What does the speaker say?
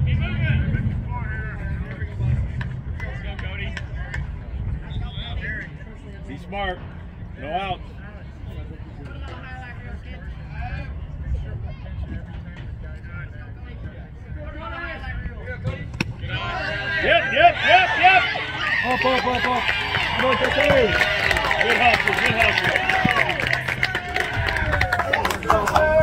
Be smart. No outs. Yep. Up. Come on, Good hustle.